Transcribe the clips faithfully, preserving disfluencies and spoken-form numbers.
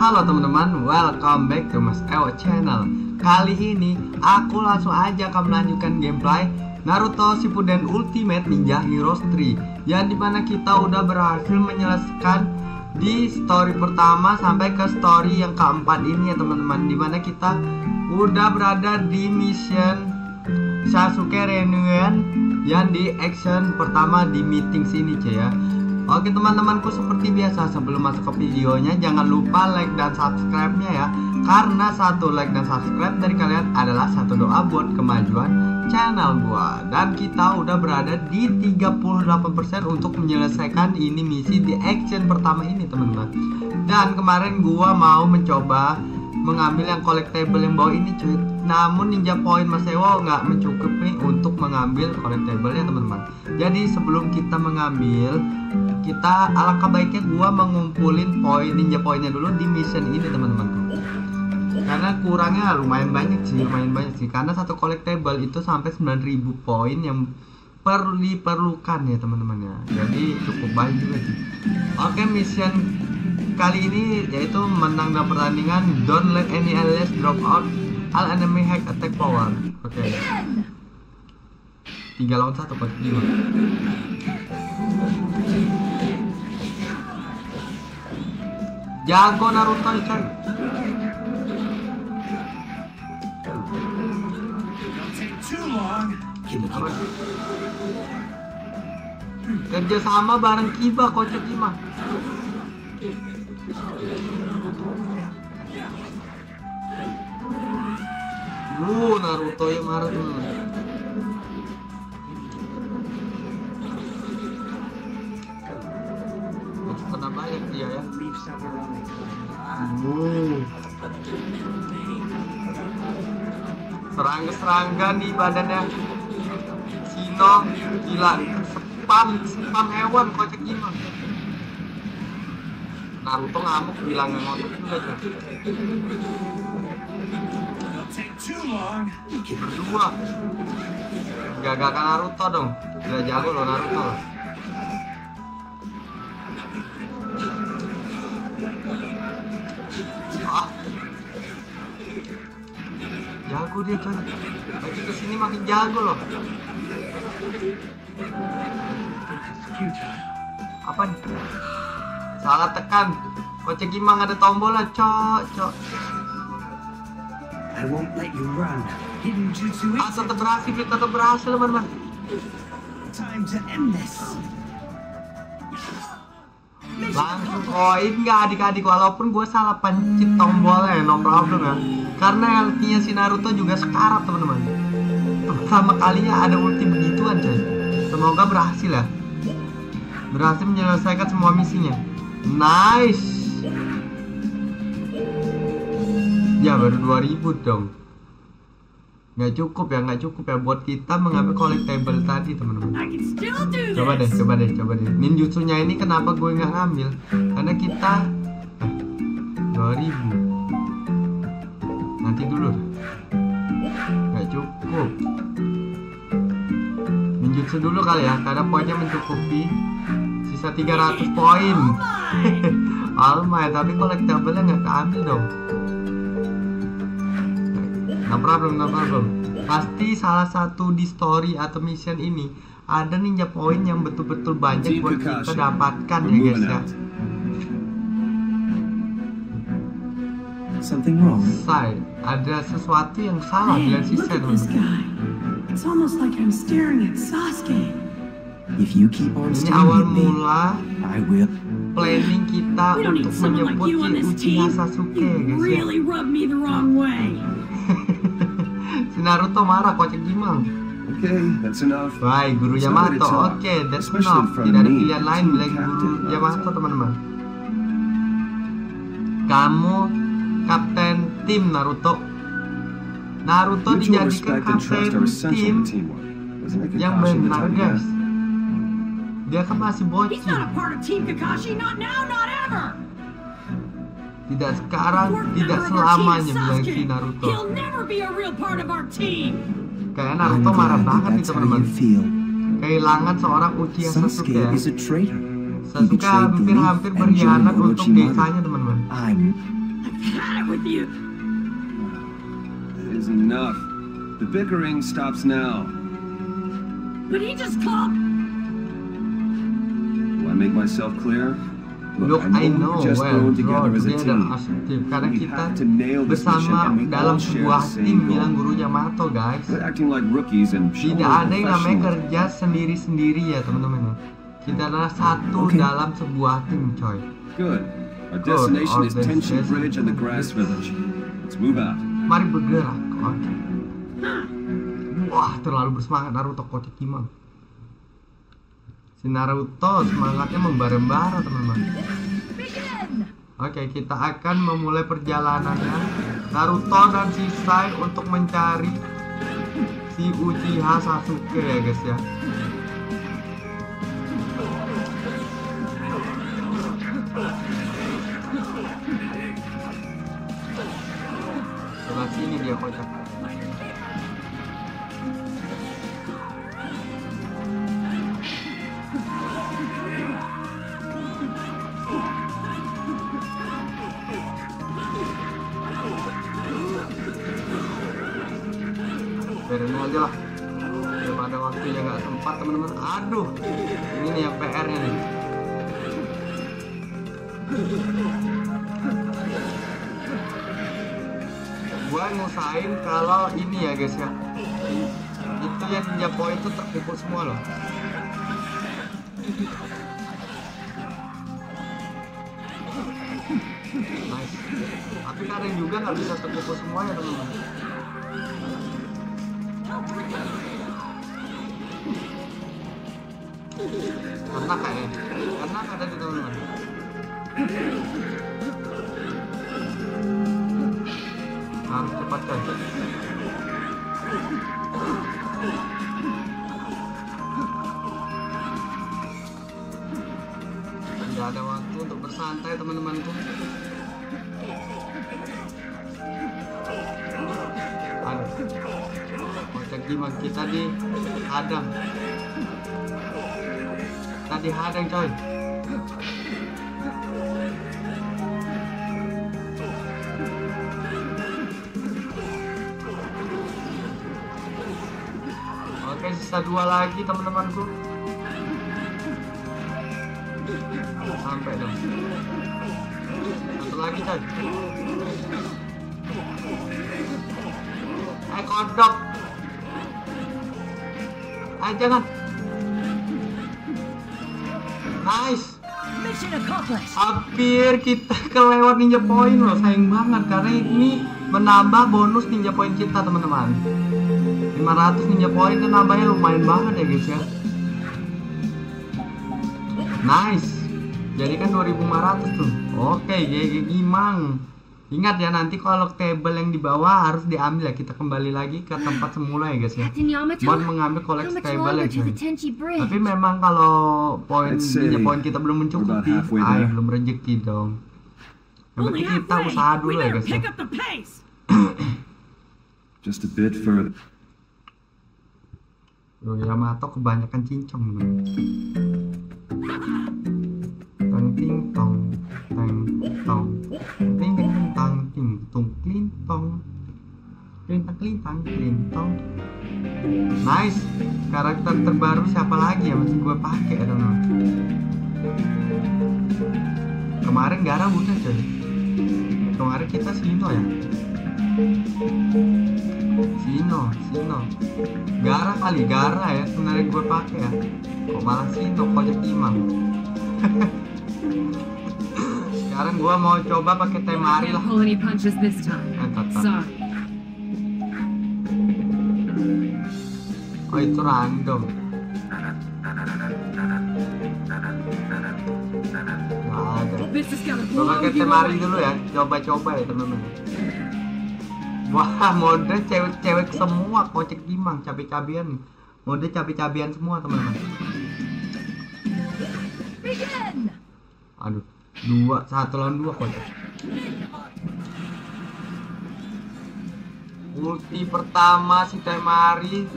Halo teman-teman, welcome back to Mas Ewo Channel. Kali ini aku langsung aja akan melanjutkan gameplay Naruto Shippuden Ultimate Ninja Heroes tiga, yang dimana kita udah berhasil menyelesaikan di story pertama sampai ke story yang keempat ini ya teman-teman, dimana kita udah berada di mission Sasuke Reunion yang di action pertama di meeting sini cuy ya. Oke teman-temanku, seperti biasa sebelum masuk ke videonya jangan lupa like dan subscribe-nya ya, karena satu like dan subscribe dari kalian adalah satu doa buat kemajuan channel gua. Dan kita udah berada di tiga puluh delapan persen untuk menyelesaikan ini misi di action pertama ini teman-teman. Dan kemarin gua mau mencoba mengambil yang collectible yang bawah ini cuy, namun ninja point Mas Ewo nggak mencukupi untuk mengambil collectible ya teman-teman. Jadi sebelum kita mengambil, kita alangkah baiknya gua mengumpulin poin ninja poinnya dulu di mission ini teman-teman, karena kurangnya lumayan banyak sih, lumayan banyak sih, karena satu collectible itu sampai sembilan ribu poin yang perlu diperlukan ya teman-teman ya. Jadi cukup banyak juga sih. Oke, mission kali ini yaitu menang dalam pertandingan don't let any allies drop out all enemy hack attack power. Oke, tiga lawan satu pakai lima. Jago Naruto coy. Kerja sama bareng Kiba kocok Kima. Wuh, Naruto yang marah tuh. Kena banyak dia ya. Wuh. Serangga-serangga nih badannya. Sino gila, spam spam hewan kocok gimana. Naruto ngamuk bilang ngotot juga tuh. Berdua gagalkan Naruto dong, udah jago loh Naruto. Ah, jago dia coy, makin kesini makin jago loh. Apa nih? Salah tekan. Kocek gimang ada tombolnya, cok, cok. Ah, tetap berhasil, tetap berhasil teman-teman. Langsung koin nggak adik-adik, walaupun gue salah pencet tombolnya, no problem ya. Karena ultinya si Naruto juga sekarat teman-teman. Pertama kalinya ada ulti begituan coy. Semoga berhasil ya. Berhasil menyelesaikan semua misinya. Nice. Ya baru dua ribu dong. Nggak cukup ya, nggak cukup ya buat kita mengambil collectible tadi teman-teman. Coba deh, coba deh, coba deh. Ninjutsunya ini kenapa gue nggak ngambil? Karena kita eh, dua ribu. Nanti dulu. Nggak cukup. Ninjutsu dulu kali ya, karena poinnya mencukupi. Sisa tiga ratus poin. Almay, tapi collectible-nya nggak keambil dong. No problem, no problem. Pasti salah satu di story atau mission ini ada ninja poin yang betul-betul banyak buat kita dapatkan ya guys ya. Something wrong? Say, ada sesuatu yang salah dengan si Sen. It's almost like I'm staring at Sasuke. If you keep on Ini staring awal at me, mula I will. planning kita We don't need untuk someone like menyebut you on si this Uchiha team. Sasuke You guys ya. really rubbed me the wrong way. Si Naruto marah kocek gimang. Okay, that's enough. Baik, Guru Somebody Yamato. talk, Oke, that's especially enough. from Tidak ada me, pilihan lain team selain Guru captain. Yamato teman-teman. Kamu kapten tim Naruto. Naruto Mutual dijadikan respect and trust kapten are essential tim to teamwork. Wasn't it yang Kakashi that benar taught you guys. that? Dia kan masih He's bocil. not a part of Team Kakashi, not now, not ever. Tidak sekarang, Fourth tidak member of our team selamanya is bilang si Sasuke. Naruto. He'll never be a real part of our team. Kayak I'm Naruto marah glad that banget nih that's how teman-teman. you feel. Kehilangan seorang Uchiha Sasuke Sasuke ya. is a traitor. He Sasuke betrayed the hampir-hampir Leaf and berkhianat joined untuk Orochimaru. desanya teman-teman. I'm with you. It is enough. The bickering stops now. But he just called. Do I make myself clear? Look, I know we've just well, grown draw together as a together team. as a team. Karena We kita have to nail this mission bersama and we dalam all share sebuah the same tim goal. bilang guru Yamato, guys. Quit acting like rookies and show Tidak ada yang namanya professionalism. kerja sendiri-sendiri ya teman-teman ya. Kita adalah satu Okay. dalam sebuah tim, coy. Good. Our Good. destination Our is Tenchi destination Bridge and the Grass Village. Let's move out. Mari bergerak. Oke. Wah, terlalu bersemangat Naruto Kochikimon. Si Naruto semangatnya membara-bara, teman-teman. Oke, kita akan memulai perjalanannya Naruto dan Shisai untuk mencari si Uchiha Sasuke ya guys ya. Sebelah sini dia kocak. Biarin aja lah daripada waktunya nggak sempat teman-teman. Aduh, ini nih yang P R-nya nih. Gua ngusahain kalau ini ya guys ya, itu yang ninja point itu terpukul semua loh. Nice. Tapi kadang juga nggak bisa terpukul semua ya teman-teman. Karena kayak karena ada di teman-teman. Harus cepat kan. Tidak ada waktu untuk bersantai teman-temanku. Aduh, kocak gimana kita di hadang. Tadi hadang coy. Oke, sisa dua lagi teman-temanku. Sampai dong. Satu lagi coy. Eh kodok. Eh jangan. Nice. Mission accomplished. Hampir kita kelewat ninja point loh, sayang banget karena ini menambah bonus ninja point kita teman-teman. lima ratus ninja point itu nambahnya lumayan banget ya guys ya. Nice. Jadi kan dua ribu lima ratus tuh. Oke, G G Gimang. Ingat ya, nanti kalau table yang di bawah harus diambil ya. Kita kembali lagi ke tempat semula ya guys ya. Buat mengambil collectible ya guys. Tapi memang kalau poin ninja point kita belum mencukupi, ah belum rezeki dong. Yang penting kita usaha dulu ya guys ya. Just a bit further. Loh, Yamato kebanyakan cincong bener. Tang ting tong, tang tong, ting ting tang ting tung klintong, klintang klintang klintong. Nice. Karakter terbaru siapa lagi ya masih gue pakai ya teman. Kemarin Gara udah coy. Kemarin kita Sino ya. Sino, Sino. Gara kali, Gara ya sebenarnya gue pakai ya. Kok malah Sino, kocak Imam. Sekarang gue mau coba pakai Temari lah. Pull any punches this time. Eh, tat, tat. Sorry. Oh itu random. Nggak ada. This is gonna Gue blow pakai you Temari away. dulu ya. Coba-coba ya teman-teman. Wah, mode cewek-cewek semua, kocek Gimang, cabai-cabian. Mode cabai-cabian semua teman-teman. Begin. Aduh, dua, satu lawan dua kocek. Ulti pertama si Temari.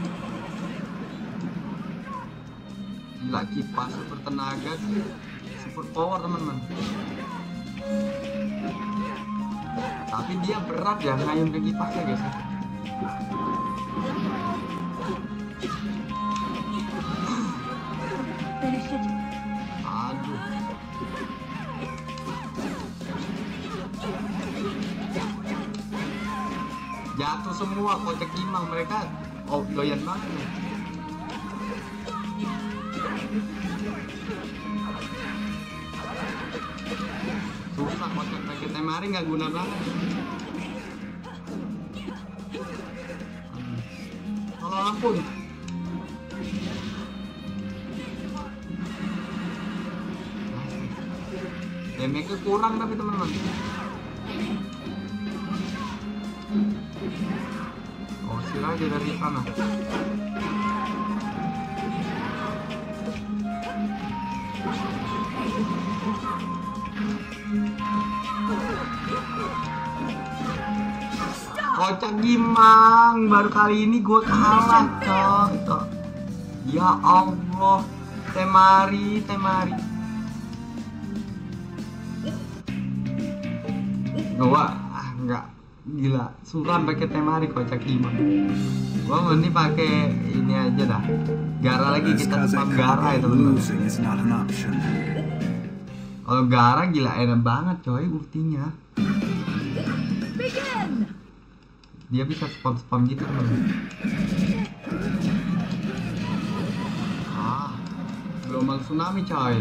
Gila, kipas bertenaga. Si full power teman-teman. Tapi dia berat ya ngayun ke kipasnya guys. Aduh. Jatuh semua kocak Imang, mereka oh doyan banget nih. Susah kocak pakai temari nggak guna banget. Kalau ampun. Damage-nya kurang tapi teman-teman. Oh, sila aja dari sana. Kocak Gimang, baru kali ini gue kalah cok. Ya Allah, temari, temari. Gua ah enggak gila, suram pakai temari kocak Gimang. Gua mending pakai ini aja dah. Gara lagi kita spam Gara ya teman-teman. Kalau Gara gila enak banget coy ultinya. Dia bisa spam-spam gitu teman-teman. Ah, gelombang tsunami coy.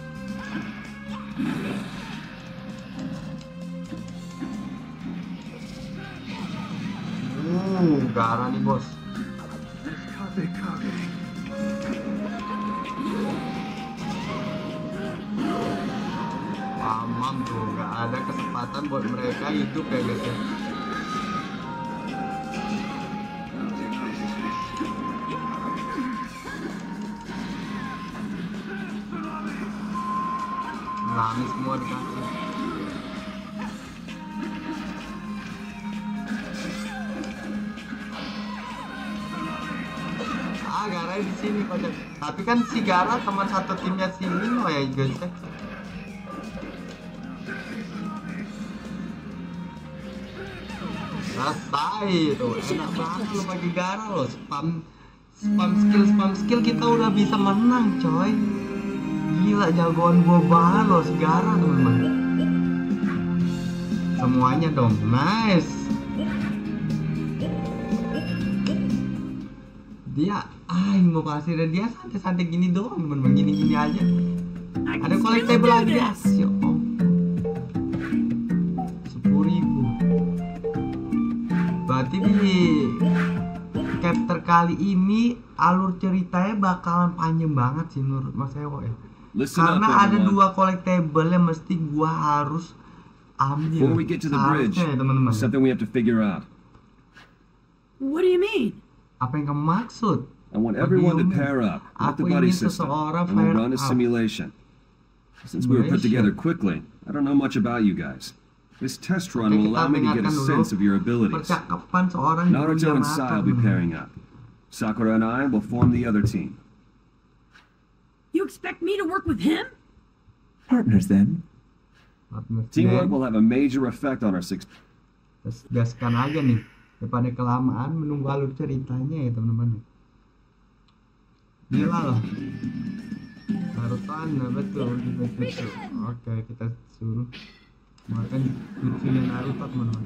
Uh, Gara nih bos. Pamam tuh, nggak ada kesempatan buat mereka hidup ya guys ya. Nangis semua dikasih. Ah, Gara di sini kocak. Tapi kan si Gara teman satu timnya si Lino ya guys ya. Selesai tuh, enak banget lo pakai Gara lo, spam spam skill spam skill kita udah bisa menang coy. Gila jagoan gua banget loh si Gara teman-teman. Semuanya dong, nice. Dia ah invokasi dia santai-santai gini doang teman-teman, gini-gini aja. Ada collectible lagi ya. Ya oh. sepuluh ribu. Berarti di chapter kali ini alur ceritanya bakalan panjang banget sih menurut Mas Ewo ya. Listen Karena up, ada everyone. dua collectible yang mesti gua harus ambil. Before we get to the bridge, Seharusnya ya, teman-teman. something we have to figure out. What do you mean? Apa yang kamu maksud? I want everyone to Bagaimana? pair up with the Aku buddy ingin system, seseorang and we'll pair run a up. simulation. Since we were put Simulation? together quickly, I don't know much about you guys. This test run Oke, will kita allow me to get a dengarkan dulu sense of your abilities. percakapan seorang Naruto and Yamato, Sai will be teman-teman. pairing up. Sakura and I will form the other team. You expect me to work with him? Partners then. Teamwork Dan, will have a major effect on our success. terus gaskan aja nih daripada kelamaan menunggu alur ceritanya ya teman-teman. Gila loh. Naruto nah, betul, betul, betul. Oke, kita suruh makan jutsunya Naruto teman-teman.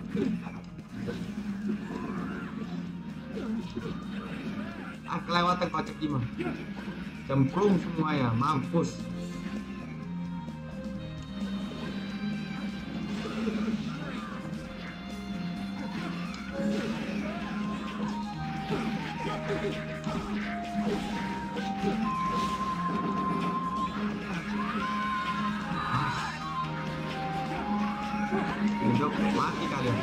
Ah, kelewatan kocak gimana? Cemplung semua ya, mampus. Hidup mati kalian.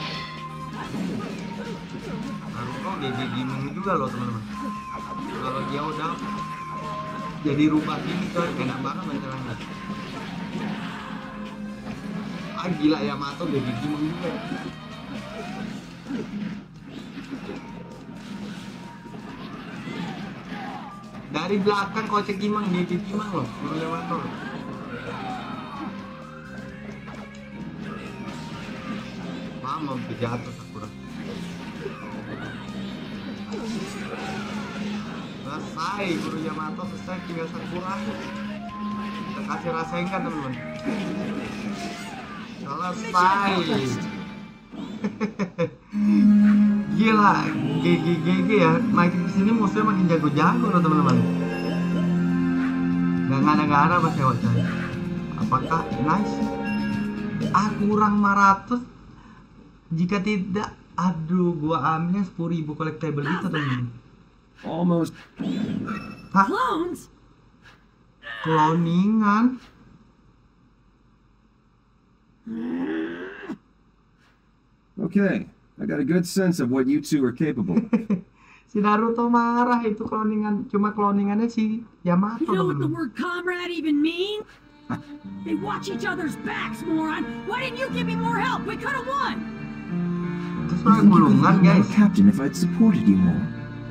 Naruto G G Gimong juga loh teman-teman. Kalau dia udah jadi rubah ini tuh enak banget mencerahnya. Ah gila ya Yamato G G Gimong juga. Dari belakang kocek Gimong, G G Gimong loh, Yamato. mau jatuh Sakura. Selesai Guru Yamato, selesai, tinggal Sakura. Kita kasih rasain kan teman-teman. Selesai. Gila, G G G G ya. Makin kesini musuhnya makin jago-jago loh teman-teman. Gak ngada-ngada mas ya wajah. Apakah nice? Ah kurang lima ratus. Jika tidak, aduh gua ambilnya sepuluh ribu collectible itu teman-teman. Almost. Hah? Clones? Cloningan? Okay, I got a good sense of what you two are capable of. Si Naruto marah, itu cloningan, cuma cloningannya si Yamato. You know what the teman-teman. word comrade even means? They watch each other's backs, moron. Why didn't you give me more help? We could have won. Itu I soal think you would gulungan have been guys. more captain if I'd supported you more.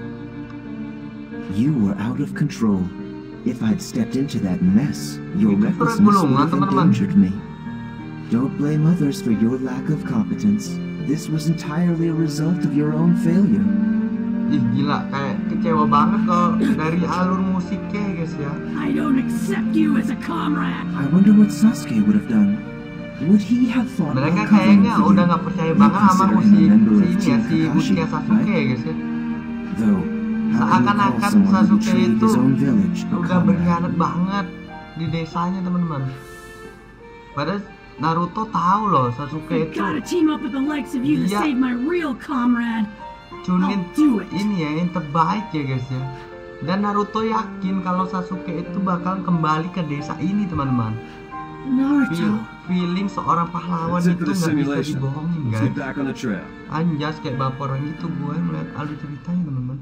You were out of control. If I'd stepped into that mess, your Itu recklessness gulungan, would have teman-teman. endangered me. Don't blame others for your lack of competence. This was entirely a result of your own failure. Ih gila, kayak kecewa banget kalau dari alur musiknya guys ya. I don't accept you as a comrade. I wonder what Sasuke would have done. Would he have fought Mereka while covering kayaknya for udah you? nggak percaya You banget sama consider him Uchi, a member si of ini ya, Team si Kakashi, Uchiha Sasuke right? ya guys ya. Though, how can you call Seakan-akan someone who Sasuke betrayed itu his own village a udah comrade? berkhianat banget di desanya teman-teman. Padahal Naruto tahu loh Sasuke I itu gotta team up with the likes of you to Yeah. save my real comrade. Chunin I'll do it. ini ya yang terbaik ya guys ya. Dan Naruto yakin kalau Sasuke itu bakal kembali ke desa ini teman-teman. Naruto. Feel- feeling seorang pahlawan That's it itu for the nggak bisa simulation. dibohongin Let's guys. get back on the trail. Anjas kayak baperan gitu gue melihat alur ceritanya teman-teman.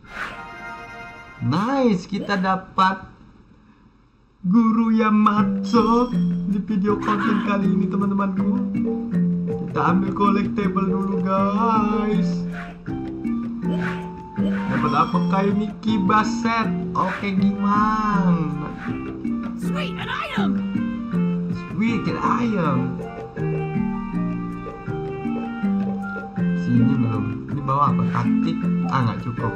Nice, kita dapat Guru Yamato di video konten kali ini teman-temanku. Kita ambil collectible dulu guys. Dapat apakah ini Kiba set? Oke gimana? Sweet, an item. Sweet get ayam. Sini belum. Ini bawa apa? Taktik? Ah nggak cukup.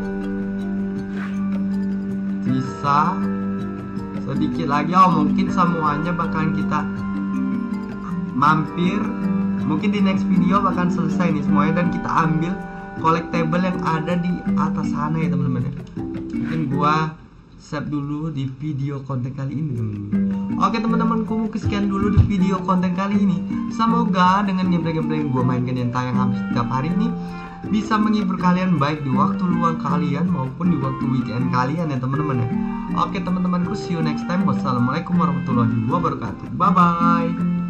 Sisa sedikit lagi. Oh mungkin semuanya bakalan kita mampir. Mungkin di next video bakalan selesai nih semuanya dan kita ambil collectible yang ada di atas sana ya teman-teman ya. Mungkin gua save dulu di video konten kali ini teman-teman. Oke teman-temanku, sekian dulu di video konten kali ini. Semoga dengan gameplay-gameplay yang gue mainkan yang tayang hampir setiap hari ini bisa menghibur kalian baik di waktu luang kalian maupun di waktu weekend kalian ya teman-teman ya. Oke teman-temanku, see you next time. Wassalamualaikum warahmatullahi wabarakatuh. Bye bye.